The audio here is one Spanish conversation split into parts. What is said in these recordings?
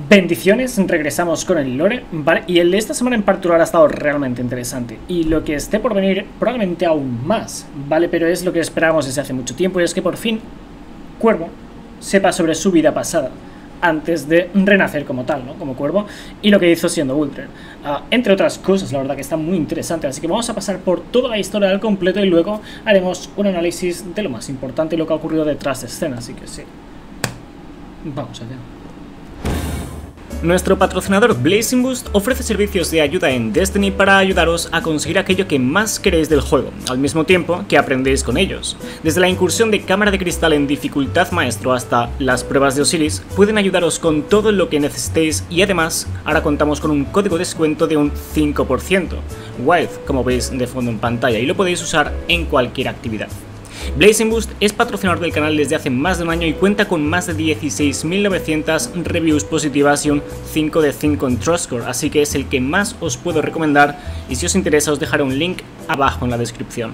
Bendiciones, regresamos con el lore, ¿vale? Y el de esta semana en particular ha estado realmente interesante. Y lo que esté por venir probablemente aún más, ¿vale? Pero es lo que esperábamos desde hace mucho tiempo, y es que por fin Cuervo sepa sobre su vida pasada antes de renacer como tal, ¿no? Como Cuervo, y lo que hizo siendo Uldren. Entre otras cosas, la verdad que está muy interesante, así que vamos a pasar por toda la historia al completo y luego haremos un análisis de lo más importante y lo que ha ocurrido detrás de escena, así que sí. Vamos allá. Nuestro patrocinador Blazing Boost ofrece servicios de ayuda en Destiny para ayudaros a conseguir aquello que más queréis del juego, al mismo tiempo que aprendéis con ellos. Desde la incursión de cámara de cristal en dificultad maestro hasta las pruebas de Osiris, pueden ayudaros con todo lo que necesitéis y además ahora contamos con un código de descuento de un 5%, Wild, como veis de fondo en pantalla, y lo podéis usar en cualquier actividad. Blazing Boost es patrocinador del canal desde hace más de un año y cuenta con más de 16.900 reviews positivas y un 5 de 5 en Trustcore, así que es el que más os puedo recomendar y si os interesa os dejaré un link abajo en la descripción.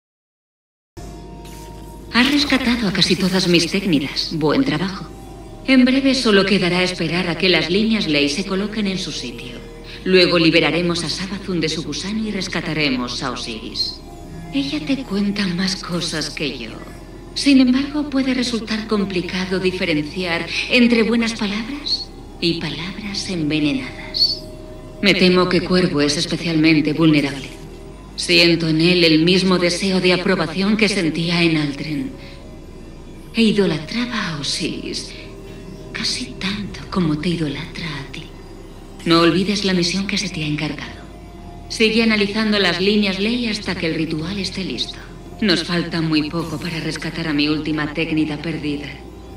Has rescatado a casi todas mis técnicas. Buen trabajo. En breve solo quedará esperar a que las líneas ley se coloquen en su sitio. Luego liberaremos a Savathûn de su gusano y rescataremos a Osiris. Ella te cuenta más cosas que yo. Sin embargo, puede resultar complicado diferenciar entre buenas palabras y palabras envenenadas. Me temo que Cuervo es especialmente vulnerable. Siento en él el mismo deseo de aprobación que sentía en Aldren. E idolatraba a Osiris casi tanto como te idolatra a ti. No olvides la misión que se te ha encargado. Sigue analizando las líneas ley hasta que el ritual esté listo. Nos falta muy poco para rescatar a mi última técnica perdida.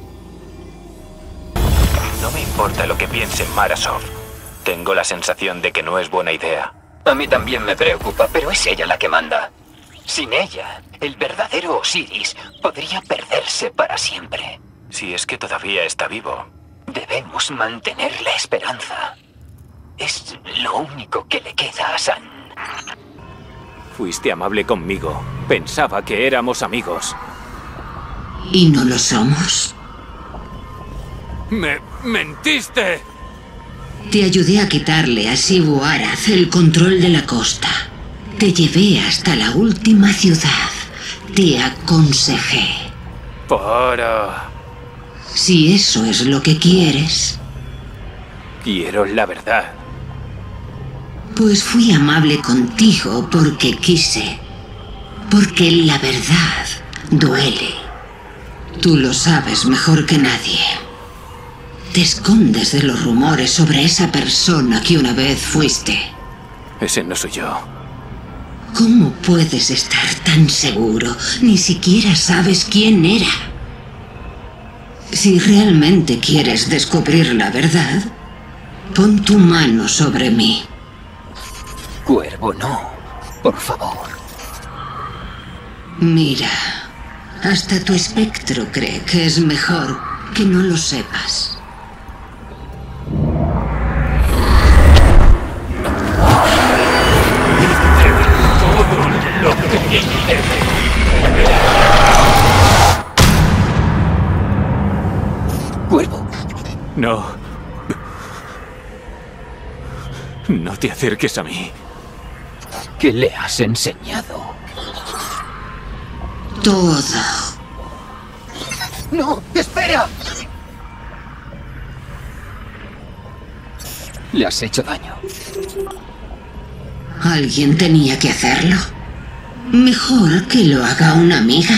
No me importa lo que piense Marasov. Tengo la sensación de que no es buena idea. A mí también me preocupa, pero es ella la que manda. Sin ella, el verdadero Osiris podría perderse para siempre. Si es que todavía está vivo. Debemos mantener la esperanza. Es lo único que le queda a San. Fuiste amable conmigo. Pensaba que éramos amigos. ¿Y no lo somos? ¡Me mentiste! Te ayudé a quitarle a Xivu Arath el control de la costa. Te llevé hasta la última ciudad. Te aconsejé. Para... Si eso es lo que quieres... Quiero la verdad. Pues fui amable contigo porque quise. Porque la verdad duele. Tú lo sabes mejor que nadie. Te escondes de los rumores sobre esa persona que una vez fuiste. Ese no soy yo. ¿Cómo puedes estar tan seguro? Ni siquiera sabes quién era. Si realmente quieres descubrir la verdad, pon tu mano sobre mí. Cuervo, no. Por favor. Mira, hasta tu espectro cree que es mejor que no lo sepas. Cuervo. No. No te acerques a mí. ¿Qué le has enseñado? Todo. ¡No! ¡Espera! Le has hecho daño. ¿Alguien tenía que hacerlo? Mejor que lo haga una amiga.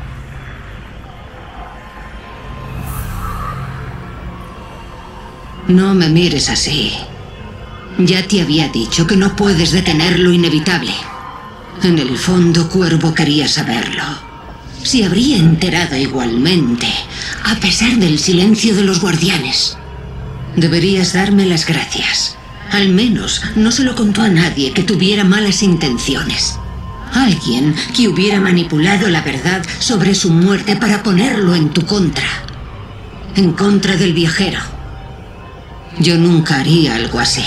No me mires así. Ya te había dicho que no puedes detener lo inevitable. En el fondo, Cuervo quería saberlo. Se habría enterado igualmente, a pesar del silencio de los guardianes. Deberías darme las gracias. Al menos no se lo contó a nadie que tuviera malas intenciones. Alguien que hubiera manipulado la verdad sobre su muerte para ponerlo en tu contra. En contra del viajero. Yo nunca haría algo así.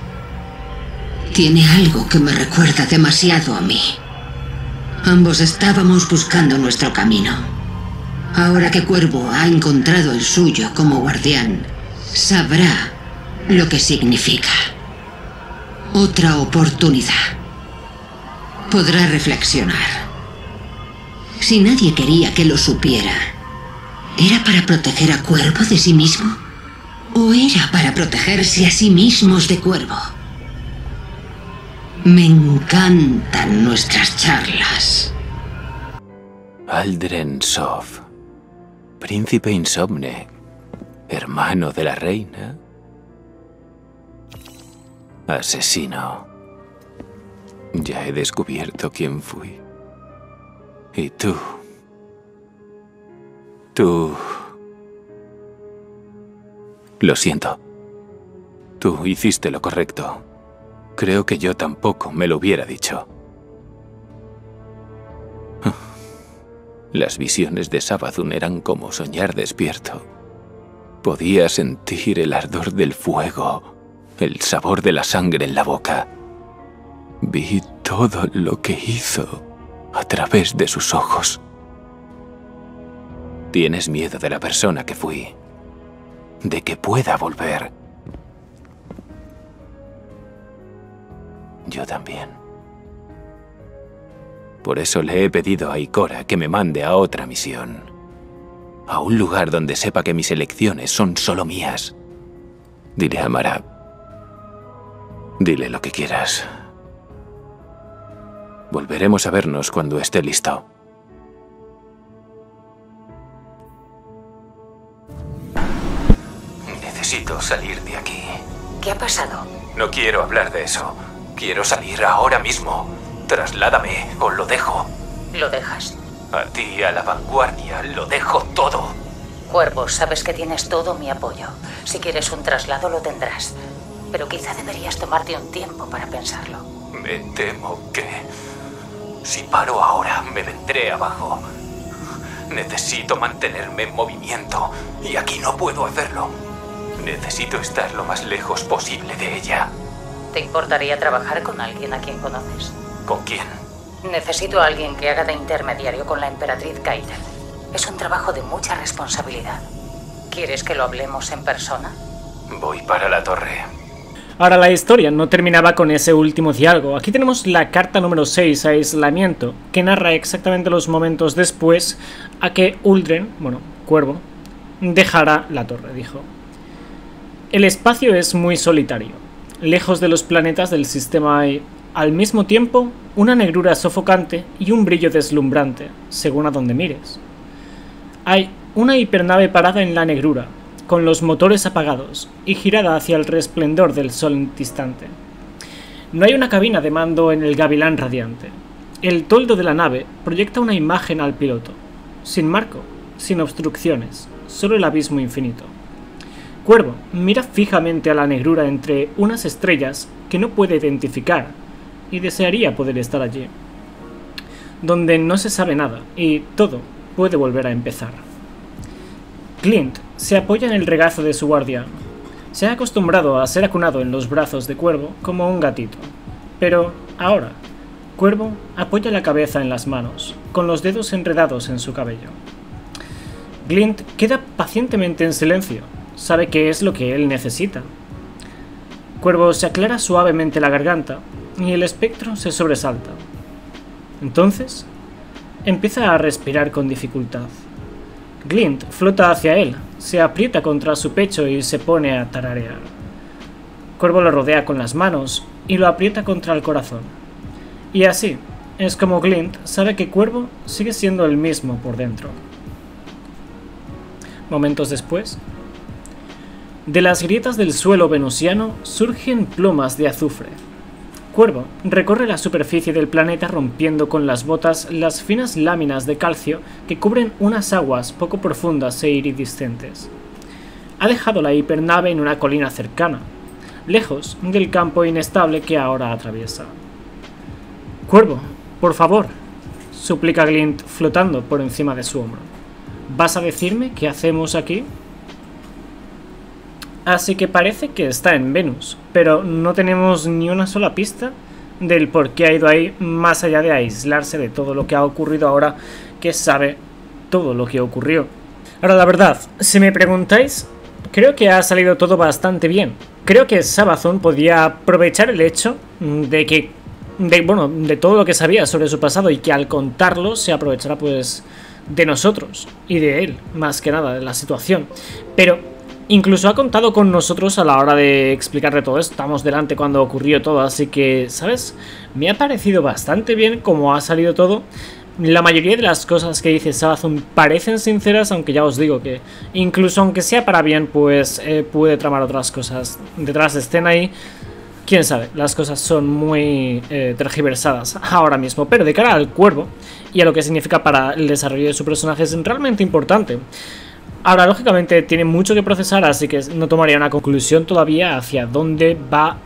Tiene algo que me recuerda demasiado a mí. Ambos estábamos buscando nuestro camino. Ahora que Cuervo ha encontrado el suyo como guardián, sabrá lo que significa. Otra oportunidad. Podrá reflexionar. Si nadie quería que lo supiera, ¿era para proteger a Cuervo de sí mismo? ¿O era para protegerse a sí mismos de Cuervo? Me encantan nuestras charlas. Aldren Sov, príncipe insomne, hermano de la reina, asesino. Ya he descubierto quién fui. Y tú... Lo siento. Tú hiciste lo correcto. Creo que yo tampoco me lo hubiera dicho. Las visiones de Savathûn eran como soñar despierto. Podía sentir el ardor del fuego, el sabor de la sangre en la boca. Vi todo lo que hizo a través de sus ojos. Tienes miedo de la persona que fui, de que pueda volver. Yo también. Por eso le he pedido a Ikora que me mande a otra misión. A un lugar donde sepa que mis elecciones son solo mías. Dile a Mara. Dile lo que quieras. Volveremos a vernos cuando esté listo. Necesito salir de aquí. ¿Qué ha pasado? No quiero hablar de eso. Quiero salir ahora mismo. Trasládame o lo dejo. ¿Lo dejas? A ti, a la vanguardia, lo dejo todo. Cuervo, sabes que tienes todo mi apoyo. Si quieres un traslado lo tendrás. Pero quizá deberías tomarte un tiempo para pensarlo. Me temo que... si paro ahora, me vendré abajo. Necesito mantenerme en movimiento. Y aquí no puedo hacerlo. Necesito estar lo más lejos posible de ella. ¿Te importaría trabajar con alguien a quien conoces? ¿Con quién? Necesito a alguien que haga de intermediario con la emperatriz Kaitel. Es un trabajo de mucha responsabilidad. ¿Quieres que lo hablemos en persona? Voy para la torre. Ahora la historia no terminaba con ese último diálogo. Aquí tenemos la carta número 6, Aislamiento, que narra exactamente los momentos después a que Uldren, bueno, Cuervo, dejará la torre, dijo. El espacio es muy solitario. Lejos de los planetas del sistema hay, al mismo tiempo, una negrura sofocante y un brillo deslumbrante, según a donde mires. Hay una hipernave parada en la negrura, con los motores apagados y girada hacia el resplendor del sol distante. No hay una cabina de mando en el gavilán radiante. El toldo de la nave proyecta una imagen al piloto, sin marco, sin obstrucciones, solo el abismo infinito. Cuervo mira fijamente a la negrura entre unas estrellas que no puede identificar y desearía poder estar allí, donde no se sabe nada y todo puede volver a empezar. Clint se apoya en el regazo de su guardián. Se ha acostumbrado a ser acunado en los brazos de Cuervo como un gatito, pero ahora Cuervo apoya la cabeza en las manos, con los dedos enredados en su cabello. Clint queda pacientemente en silencio. Sabe que es lo que él necesita. Cuervo se aclara suavemente la garganta y el espectro se sobresalta. Entonces, empieza a respirar con dificultad. Glint flota hacia él, se aprieta contra su pecho y se pone a tararear. Cuervo lo rodea con las manos y lo aprieta contra el corazón. Y así es como Glint sabe que Cuervo sigue siendo el mismo por dentro. Momentos después, de las grietas del suelo venusiano surgen plumas de azufre. Cuervo recorre la superficie del planeta rompiendo con las botas las finas láminas de calcio que cubren unas aguas poco profundas e iridiscentes. Ha dejado la hipernave en una colina cercana, lejos del campo inestable que ahora atraviesa. «Cuervo, por favor», suplica Glint flotando por encima de su hombro. «¿Vas a decirme qué hacemos aquí?» Así que parece que está en Venus, pero no tenemos ni una sola pista del por qué ha ido ahí, más allá de aislarse de todo lo que ha ocurrido ahora que sabe todo lo que ocurrió. Ahora, la verdad, si me preguntáis, creo que ha salido todo bastante bien. creo que Savathûn podía aprovechar el hecho de que, de todo lo que sabía sobre su pasado, y que al contarlo se aprovechará pues de nosotros y de él, más que nada, de la situación. Pero incluso ha contado con nosotros a la hora de explicarle todo esto. Estamos delante cuando ocurrió todo, así que, ¿sabes? Me ha parecido bastante bien cómo ha salido todo. La mayoría de las cosas que dice Savathûn parecen sinceras, aunque ya os digo que incluso aunque sea para bien, pues puede tramar otras cosas detrás de escena y quién sabe, las cosas son muy tergiversadas ahora mismo. Pero de cara al cuervo y a lo que significa para el desarrollo de su personaje es realmente importante. Ahora, lógicamente, tiene mucho que procesar, así que no tomaría una conclusión todavía hacia dónde va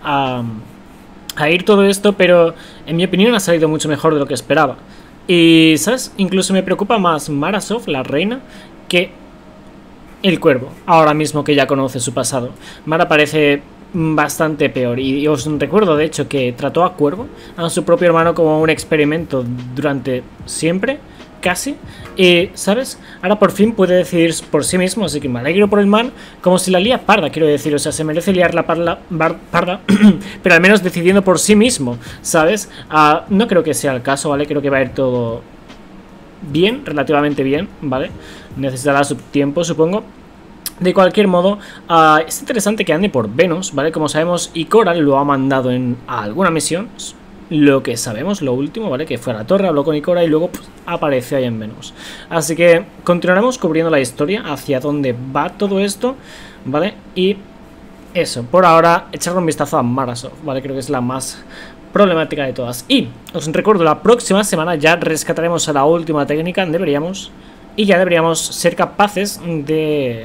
a ir todo esto, pero en mi opinión ha salido mucho mejor de lo que esperaba. Y, ¿sabes? Incluso me preocupa más Mara Sov, la reina, que el cuervo, ahora mismo que ya conoce su pasado. Mara parece bastante peor, y os recuerdo de hecho que trató a Cuervo, a su propio hermano, como un experimento durante siempre, casi, y, ¿sabes? Ahora por fin puede decidir por sí mismo, así que me alegro por el man, como si la lía parda, quiero decir, o sea, se merece liar la parda, pero al menos decidiendo por sí mismo, ¿sabes? No creo que sea el caso, ¿vale? Creo que va a ir todo bien, relativamente bien, ¿vale? Necesitará su tiempo, supongo. De cualquier modo, es interesante que ande por Venus, ¿vale? Como sabemos, Ikora lo ha mandado a alguna misión. Lo que sabemos, lo último, ¿vale? Que fue a la torre, habló con Ikora y luego pues, apareció ahí en Venus. Así que continuaremos cubriendo la historia, hacia dónde va todo esto, ¿vale? Y eso, por ahora, echarle un vistazo a Mara Sov, ¿vale? Creo que es la más problemática de todas. Y os recuerdo, la próxima semana ya rescataremos a la última técnica, y ya deberíamos ser capaces de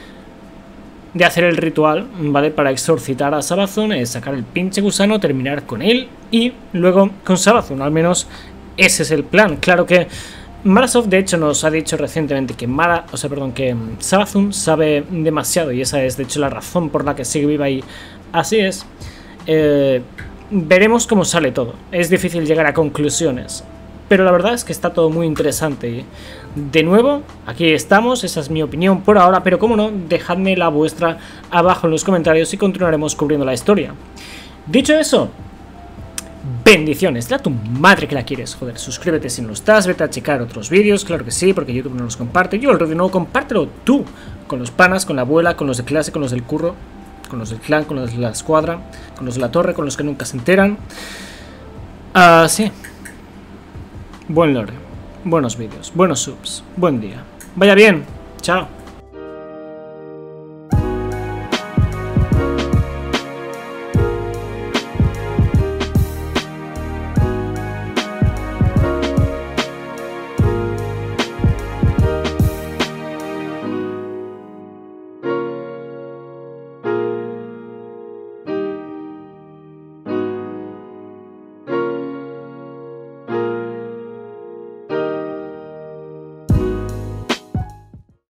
hacer el ritual, ¿vale? Para exorcitar a Savathûn, sacar el pinche gusano, terminar con él y luego con Savathûn. Al menos ese es el plan. Claro que Mara Sov de hecho nos ha dicho recientemente que Savathûn sabe demasiado, y esa es de hecho la razón por la que sigue viva, y así es. Veremos cómo sale todo. Es difícil llegar a conclusiones, pero la verdad es que está todo muy interesante. Y de nuevo, aquí estamos, esa es mi opinión por ahora, pero como no, dejadme la vuestra abajo en los comentarios y continuaremos cubriendo la historia. Dicho eso, bendiciones, dale a tu madre que la quieres, joder, suscríbete si no lo estás, vete a checar otros vídeos, claro que sí, porque YouTube no los comparte, yo el review no, compártelo tú, con los panas, con la abuela, con los de clase, con los del curro, con los del clan, con los de la escuadra, con los de la torre, con los que nunca se enteran. Sí. Buen lore, buenos vídeos, buenos subs, buen día. Vaya bien, chao.